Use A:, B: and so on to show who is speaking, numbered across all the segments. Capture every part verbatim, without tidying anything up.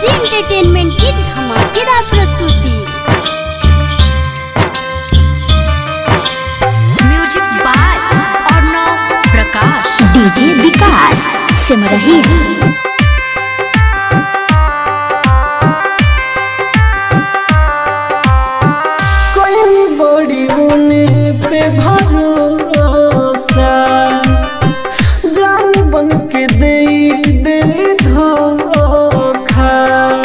A: AG entertainment की धमाकेदार प्रस्तुति।
B: Music by Arnav Prakash,
A: DJ Vikas Simrahi.
C: कोई बड़ी उने पे भरोसा जान बन के दे दिल धोखा।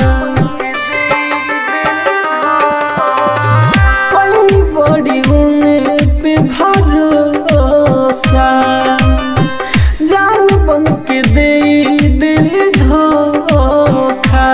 C: कोई बड़ी उने पे भरोसा जान बन के दे दिल धोखा।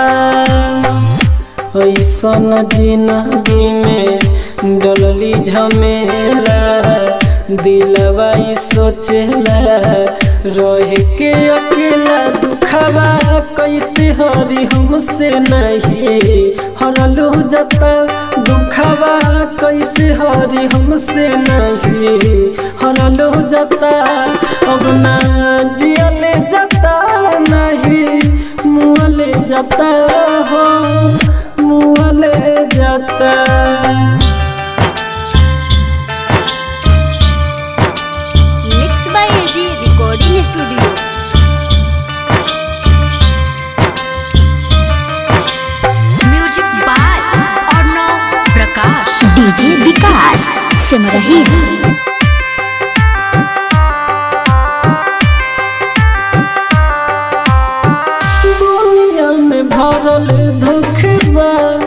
C: ऐसा जिंदगी में डलली झमेला दिलवा सोचेला रह के अकेला दुखवा कैसे हरी हमसे नहीं हरलू जता। दुखवा कैसे हरी हमसे नहीं हरलू जता। अब ना जियले जता नहीं मुँहले जता हो मुँहले जता।
A: Recording studio.
B: Music by Arnav Prakash,
A: DJ Vikas Simrahi.
C: दुनिया में भरल धोखेबाजी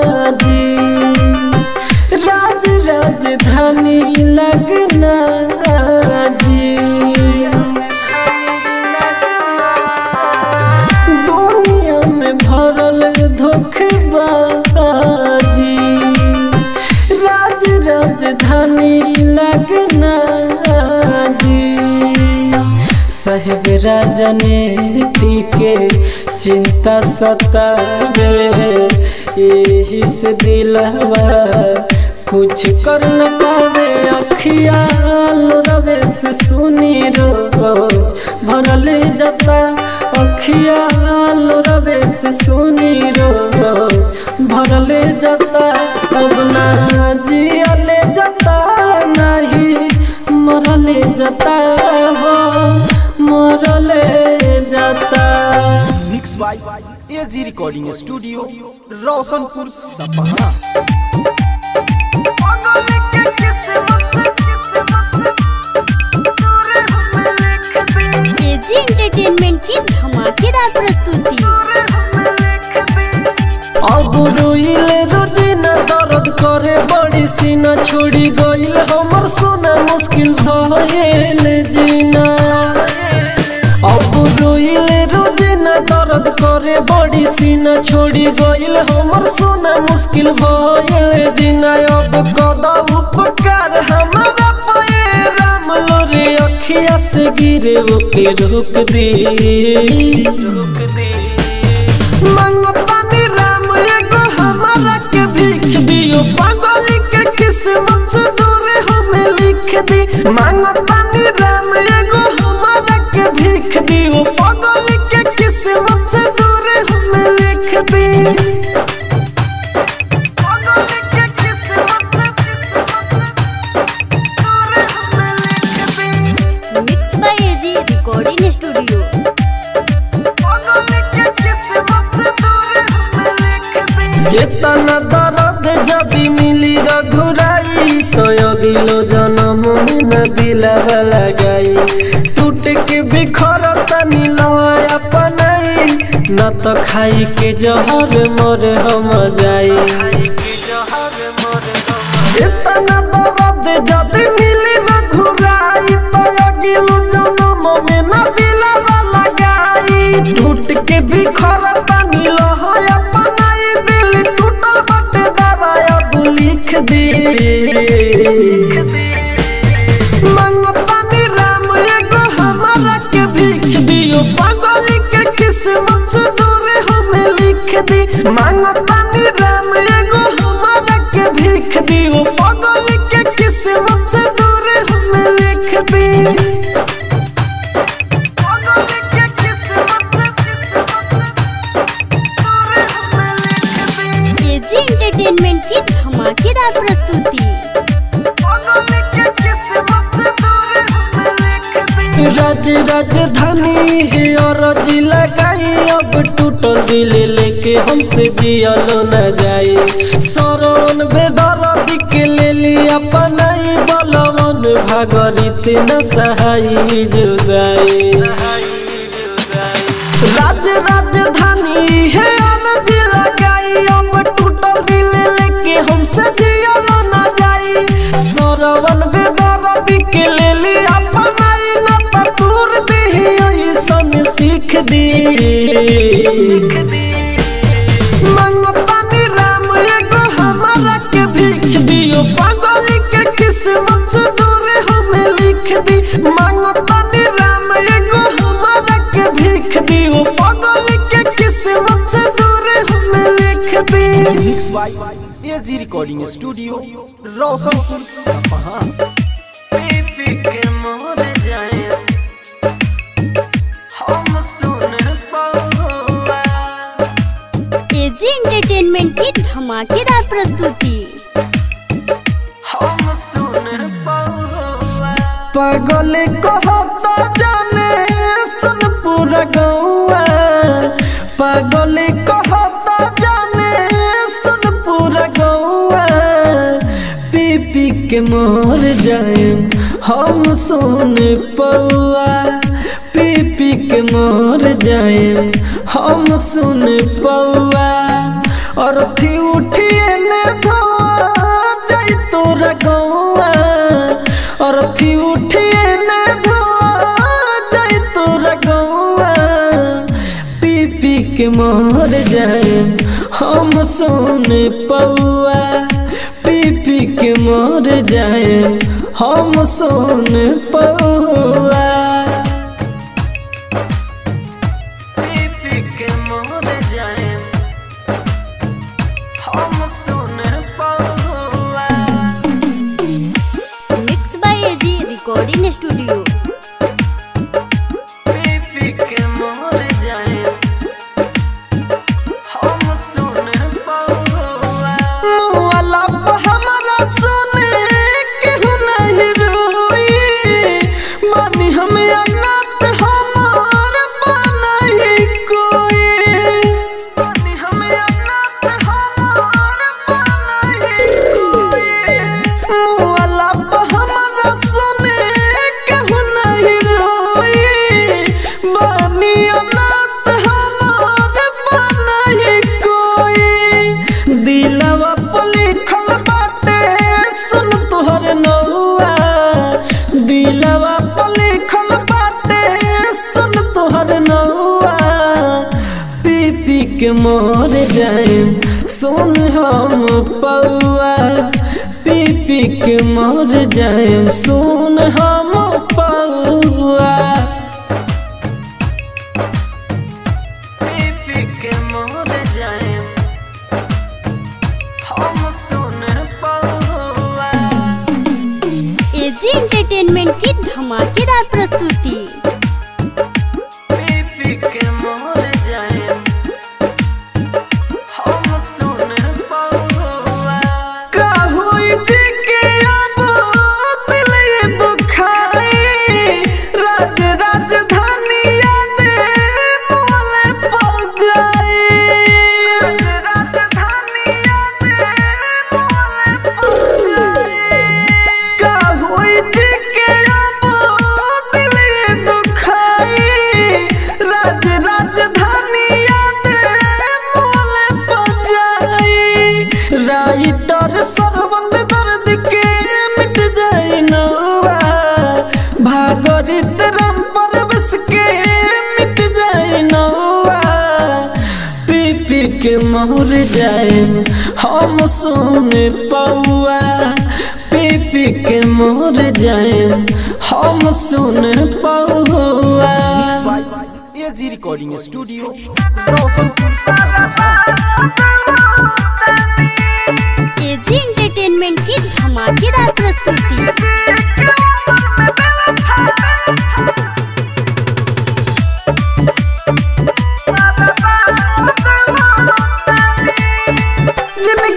C: राज राजधानी लगना जी। दुनिया में भरल धोखेबाजी राज राजधानी लगना जी। साहेब राजनीति के चिंता सतावे यही से दिलवा कुछ कर न पावे। अखिया रवे से सुनी रोज भरल जता। अखिया रवे से सुनी रोज भरल जता। अब ना जियले जता नहीं मरले जता हो मरले जता।
D: Mix by AG recording studio Roshanpur Sapaha.
A: AG entertainment की धमाकेदार प्रस्तुति।
C: अब रोइले रोजिना दर्द करे बड़ी सीना छोड़ी गइल हमर सोना मुश्किल भइल जीना। अब रोइले रोजिना दर्द करे बड़ी सीना छोड़ी गइल हमर सोना मुश्किल भइल जीना। अब कदम उपकार हमारा पे राम लोरे अखिया से गिरे ओके रोक दे रोक दे। मंगतानी राम एगो हमारा के भीख दियो पागल के किस्मत से दूर हमें लिख दी। मंगतानी राम एगो हमारा के भीख दियो पागल के किस्मत से दूर हमें लिख दी।
A: Mix by AG recording studio.
C: चेतना दर्द जब मिली रघुराई तो अगिलो जन्म में न दिलवा लगाई। टूट के बिखर तनी लय अपनाई न तो खाई के जहर मोर हम जाई। चेतना दर्द जब मिली रघुराई तो अगिलो जन्म में न दिलवा लगाई। टूट के बिखर तनी लय अपनाई दिल टूटल बटे दबाया लिख दे। मंगतानी राम एगो हमारा के भीख दियो पागल के किस्मत से दूर हमें लिख दी। मंगतानी राम एगो हमारा के भीख दियो पागल के किस्मत से दूर हमें लिख दी।
A: एजी एंटरटेनमेंट की धमाकेदार प्रस्तुति।
C: राज राजधानी है और जिला गाई अब टूटल दिल लेके हमसे जियलो न जाए। सरवन बेदर्दी के ले लिया पनाई बलवन भागरित न सहाई जुदाई। राज राजधानी है और जिला गाई अब टूटल दिल लेके हमसे जियलो न जाए। सरवन बेदर्दी के ले लिया पनाई न तूर दे सन सीख दी। मंगतानी राम एगो हमारा के भीख दियो पागल के किस्मत से दूर हमें लिख दी। मंगतानी राम एगो हमारा के भीख दियो पागल के किस्मत से दूर हमें लिख दी।
D: Mix by AG recording studio Roshanpur Sapaha.
C: पी के मोर जाए हम सुन पाऊंगा।
A: एजी एंटरटेनमेंट की धमाकेदार प्रस्तुति।
C: हम सुन पाऊंगा। पागल कहता जाने सुन पूरा गौआ। पागल कहता जाने सुन पूरा गौआ। पी पी के मोर जाए हम सुन पौआ। पी पी के मोर जाए हम सुन पौआ। और थी उठिए ने धोआ जाई तोरा गौआ। और थी उठिए ने धोआ जाई तोरा गौआ। पी पी के मोर जाए हम सुन पौआ। पी पी के मोर जाए हम सुन पौआ। पी पी के मोर जाए हम सुन पौआ।
A: Mix by AG recording studio.
C: पी पी के मोर जाए हम सुन पौआ। मुआला हमारा सुने केहू नहीं रोई। मानी हमें अनाथ हमार बनाई कोई। मानी हमें अनाथ हमार बनाई कोई। मुआला हमारा सुने केहू नहीं रोई। मानी अनाथ हमार बनाई कोई। दिलवा पर लिखल बाटे सुन तोहर नौआ। दिलवा पर लिखल बाटे सुन तोहर नौआ। पी पी के मोर जाए सुन हम पौआ। पी पी के मोर जाए सुन हम पौआ। पी पी के मोर जाए हम सुन पौआ।
A: एजी एंटरटेनमेंट की धमाकेदार प्रस्तुति।
C: पी पी के मोर जाए हम सुन पौआ। का होई जी के अब दिल ये दुखाई। राज राजधानी याद मोले पड़ जाए। राज राजधानी याद मोले पड़ जाए। का होई जी के अब दिल ये दुखाई। राज राजधानी याद मोले पड़ जाए। राइटर सरवन बेदर्द के मिट जाए नौआ। भागरित राम परवेश के मिट जाए नौआ। पी पी के मोर जाए हम सुन पौआ। पी पी के मोर जाए हम सुन पौआ।
D: Mix by AG recording studio Roshanpur Sapaha.
A: AG entertainment की धमाकेदार प्रस्तुति।
C: जिंदगी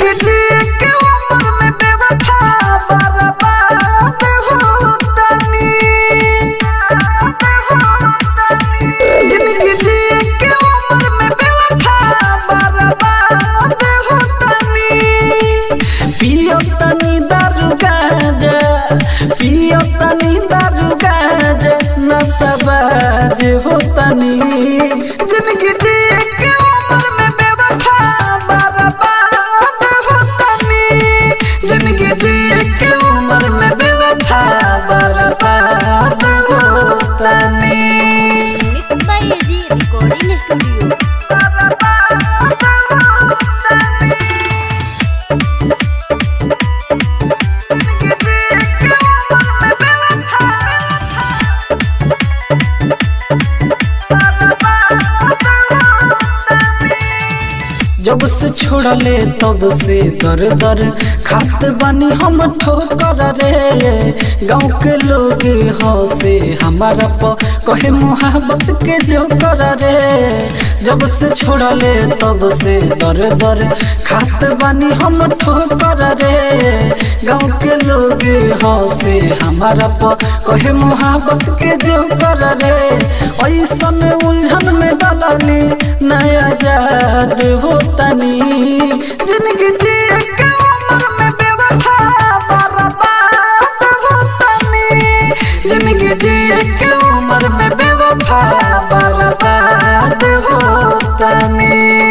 C: जब से छोड़ले तब से दर दर खात बानी हम ठोकर रे। गाँव के लोग हंसे हमारा प कहे मोहब्बत के जो कर रे। जब से छोड़ले तब से दर दर खात बानी हम ठोकर रे। गाँव के लोग हंसे हमारा प कहे मोहब्बत के जो कर रे। ऐसन उलझन में डालनी नया जाद होतनी जिंदगी जिए के उम्र में बेवफा बर्बाद होतनी। जिंदगी जिए के उम्र में बेवफा बर्बाद होतनी।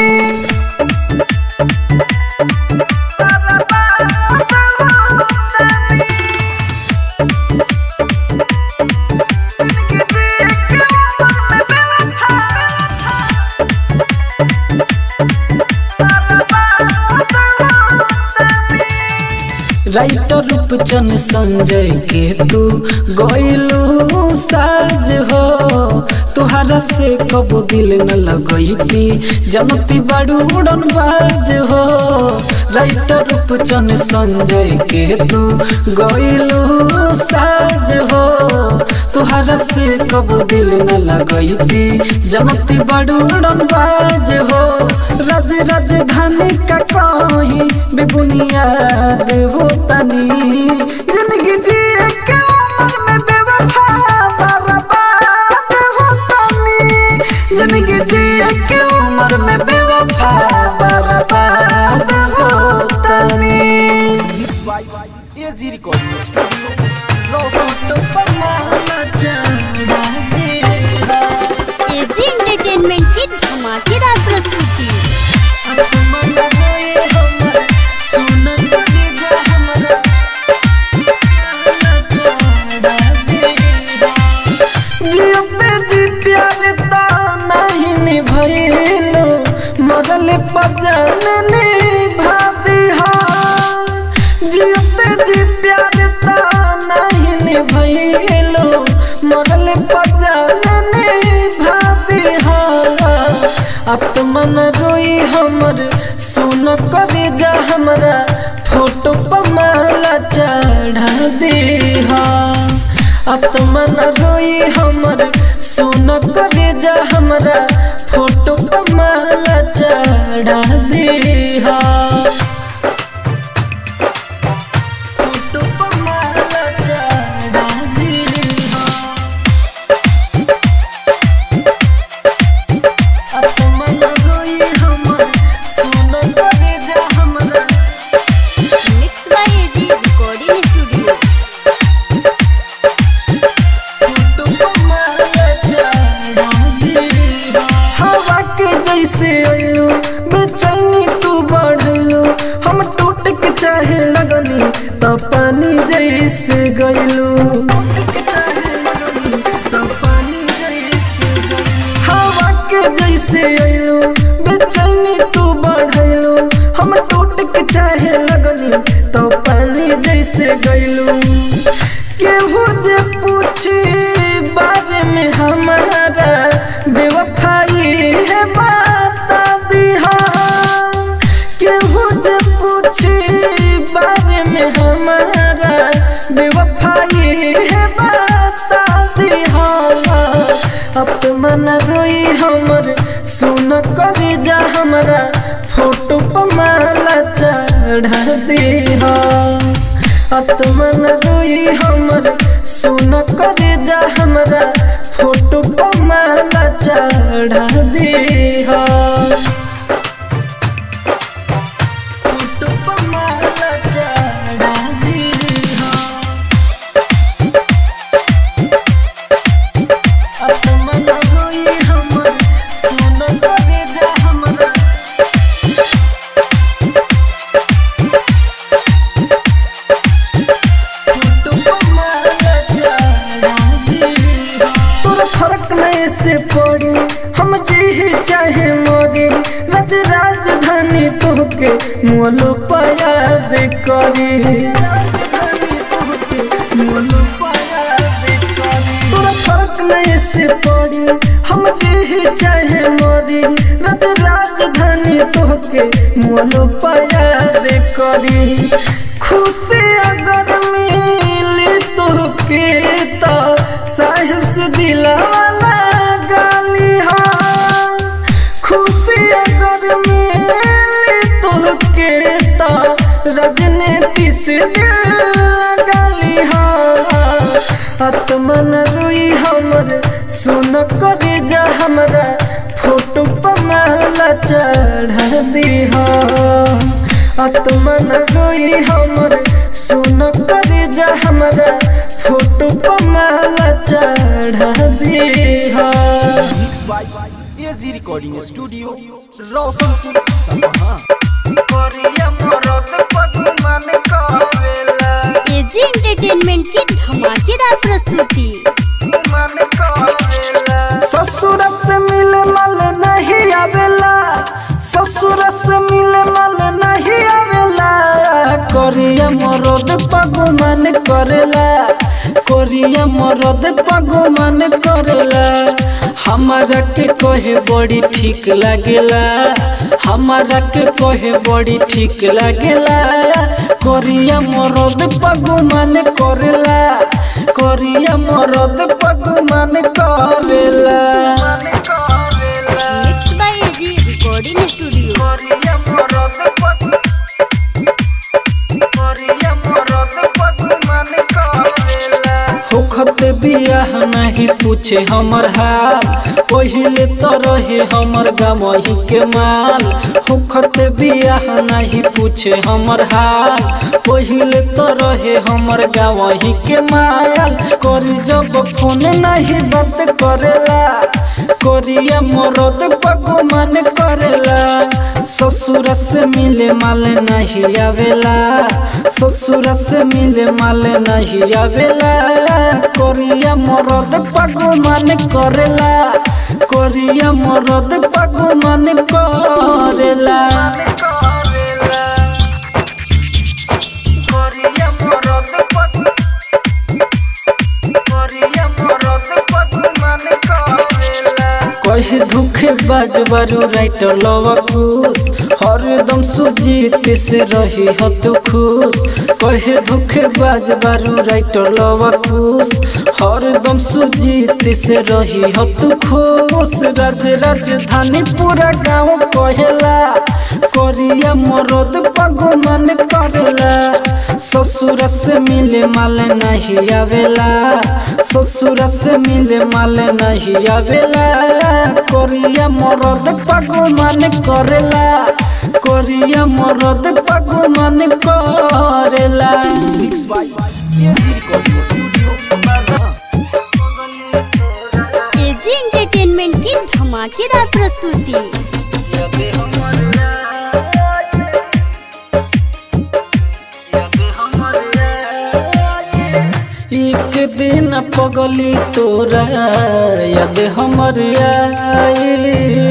C: राइटर रूपचन संजय के तू गइलू साज हो। तुहारा से कबो दिल न लगैती जनती बड़ू उड़न बाज हो। राइटर रूपचन संजय के तू गइलू साज हो। तुहारा से कबो दिल न लगैती जनती बड़ू उड़न बाज हो। राज राजधानी का कहीं बेबुनियाद होतनी जिंदगी जिए के उम्र में बेवफा बर्बाद होतनी। जिंदगी जिए के उम्र में बेवफा बर्बाद होतनी।
D: Mix by AG recording studio Roshan
A: AG entertainment की धमाकेदार प्रस्तुति।
C: मरल पजन भाभी हाँ जियते जी प्यार ता नहीं भइलो। मरल पजन भाभी हाँ आत्मन रोई हमर सुन करे जा हमरा फोटो पर माला चढ़ा दे हाँ। आत्मन रोई हमर सुन करे जा हमरा फोटो पर माला चढ़ा दे हाँ। फोटो पर माला चढ़ा दे हाँ। आत्मन रोई हमर सुन करे जा हमरा।
A: Mix by AG recording studio.
C: हवा के जैसे आयु बेचैनी तू बढ़लू। हम टूट के चाहे लगनी तो पानी जैसे गइलू। हवा के जैसे आयु बेचैनी तू बढ़लू। हम टूट के चाहे लगनी तो पानी जैसे गइलू। केहू जे पूछी बारे में हमारा बेवफाई है बता दिहा। केहू जे पूछी बारे में हमारा बेवफाई है बता दिहा। अपमान रोई हमर सुन करे जा हमरा फोटो पर माला चढ़ा दिहा। आत्मन रोई हमर सुन करे जा हमरा फोटो पर माला चढ़ा दे हाँ। फोटो पर माला चढ़ा दे हाँ। आत्मन रोई हमर सुन करे जा हमरा। फर्क नहीं से पड़ी हम जी चाहे मोरी। राज राजधानी तोहके मोलो याद करी। तोरा फर्क नहीं से पड़ी हम जी चाहे मोरी। राज राजधानी नहीं तोहके मोनो प्यार करी खुशी अगर मिली तोहके तो साहिब से दिलवाला गाली हाँ खुशी अगर मिली तोहके तो राजनीति से दिल गाली हाँ आत्मन रोई हमर सुन करे जा हमरा फोटो पर माला चढ़ा दीहा आत्मन रोई हमर सुन करे जा हमरा फोटो पर माला चढ़ा दीहा
D: एजी रिकॉर्डिंग स्टूडियो रोशनपुर सपहा
C: कोरिया मरद पगमन करेला
A: एजी एंटरटेनमेंट की धमाकेदार प्रस्तुति।
C: ससुर से मिले मल नहीं आवेला ससुर से मिले मल नहीं आवेला कोरिया मरद पगमन करेला कोरिया मरद पगमन करेला हमारा के कहे बड़ी ठीक लागेला हमारा के कहे बड़ी ठीक लागेला कोरिया मरद पगमन करेला कोरिया मरद पगमन करेला
A: mix by AG recording studio.
C: कोरिया मरद पग कोरिया मरद पगमन करेला होखत बियाह नहीं पूछे हमर हाल पहिले तो रहे हमर गमही के माल होखत बियाह नहीं पूछे हमर हाल पहिले तो रहे हमर गमही के माल करी जब फोन नहीं बात करेला कोरिया मरद पगमन करेला ससुर से मिले माल नहीं आवेला ससुर से मिले माल नहीं आवेला कोरिया मरद पगमन करेला कोरिया मरद पगमन करेला कोरिया मरद पग कोरिया मरद पगमन करेला कहे दुखे बाजबारू राइटर लवकुश हरदम सुजीत से रही हो तू खुश कहे दुखे बाजबारू राइटर लवकुश हरदम सुजीत से रही हो तू खुश राज राजधानी पूरा गाँव कहेला कोरिया मरद पगमन करेला ससुर से मिले माल नहीं आवेला ससुर से मिले माल नहीं आवेला कोरिया मरद पगमन करेला कोरिया मरद पगमन करेला
D: mix by AG recording studio
A: AG entertainment की धमाकेदार प्रस्तुति।
C: एक दिन पगली तोरा याद हमर आई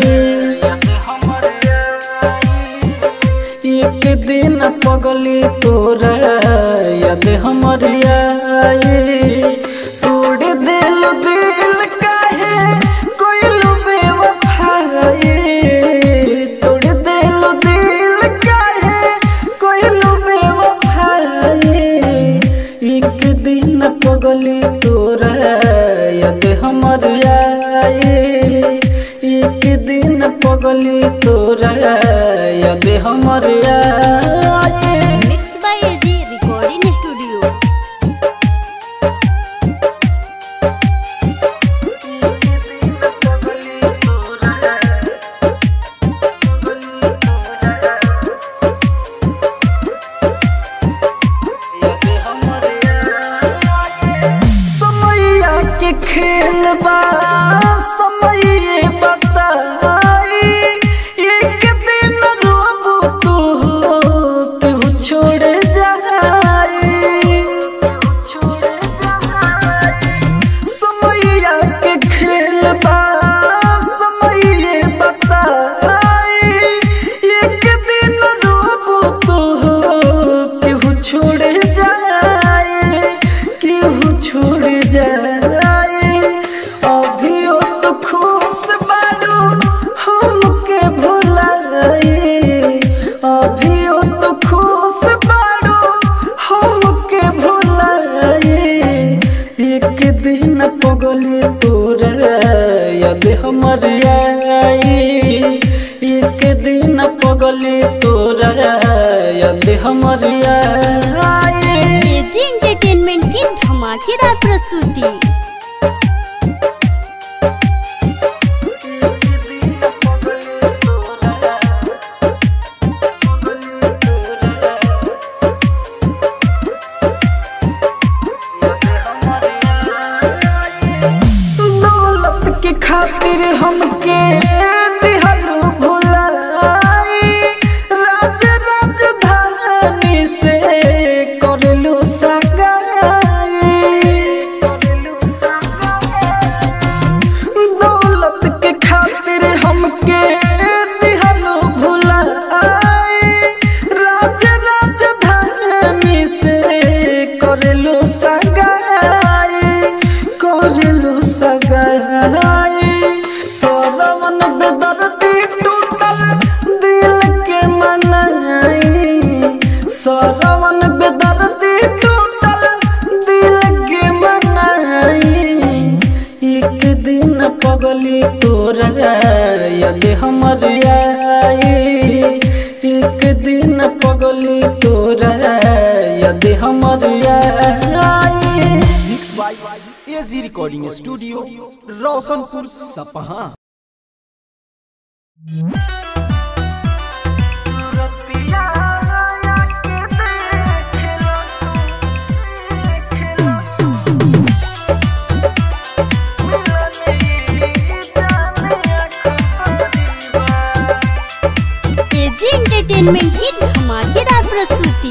C: एक दिन पगली तोरा याद हमर आई तोड़ दिल दिल काहे कोइलू बेवफाई तोड़ दिल दिल काहे कोइलू बेवफाई एक दिन पगली तोरा याद हमर आई एक दिन पगली तोरा याद हमर आई
A: mix by AG recording studio.
C: समैया के खेल बा समय बताई एक दिन रोबू तू पगली तोरा याद हमरिया
A: एजी एंटरटेनमेंट की धमाकेदार प्रस्तुति।
C: दौलत के खातिर हमके दिहलू भुलाई, राज राजधानी से करलू सगाई। दौलत के खातिर हमके दिहलू भुलाई, राज राजधानी से करलू सगाई, करलू सगाई। सरवन बेदर्दी टूटल दिल के मनाई, सरवन बेदर्दी टूटल दिल के मनाई। एक दिन पगली तोरा याद हमरिया, एक दिन पगली तोरा याद हमरिया।
D: Mix by AG recording studio Roshanpur Sapaha.
A: AG entertainment की धमाकेदार प्रस्तुति।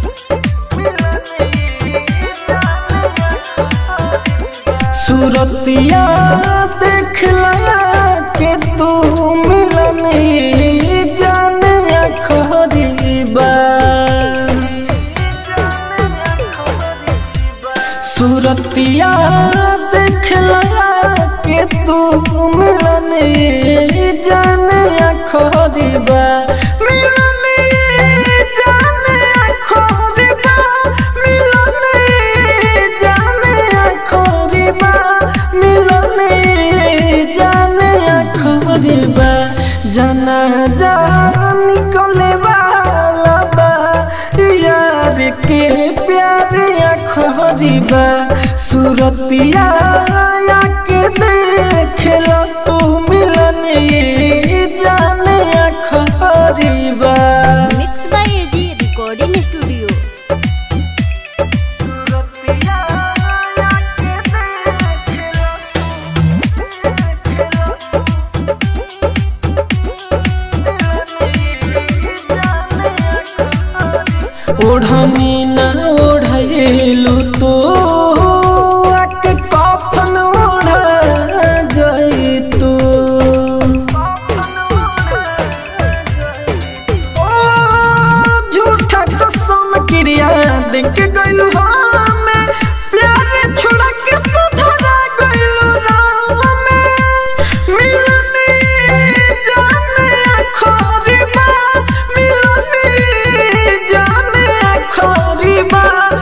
C: सूरतिया देख लया के तू मिलनी जाने खरीबा, सूरतिया देख लया के तू मिलनी जाने खरीबा, मिलनी जाने खरीबा, मिलनी जाने खरीबा, मिलनी जाने खरीबा। जाना जा निकले वाला बा यार के प्यार खरीबा, सूरतिया के देख लो तू मिलनी जाने खरीबा।
A: Mix by AG recording studio.
C: ओढ़नी न ओढ़ेलू तो आके कफन ओढ़ा गई तू, ओ झूठा कसम क्रिया देख गइलू हमें, प्यार छोड़ा के तू धरा गइलू राह में। मिलनी जाने खरीबा, मिलनी जाने खरीबा,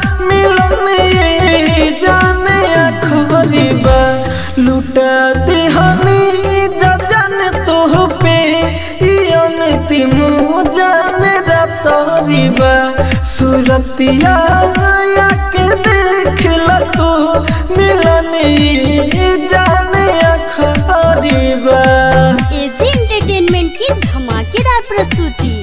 C: मिलनी जाने खरीबा। लुटा देहनी जजन तोह पे अंतिम जान रातरीबा, सूरतिया के देख ल तू मिलनी जाने खरीबा।
A: एजी एंटरटेनमेंट की धमाकेदार प्रस्तुति।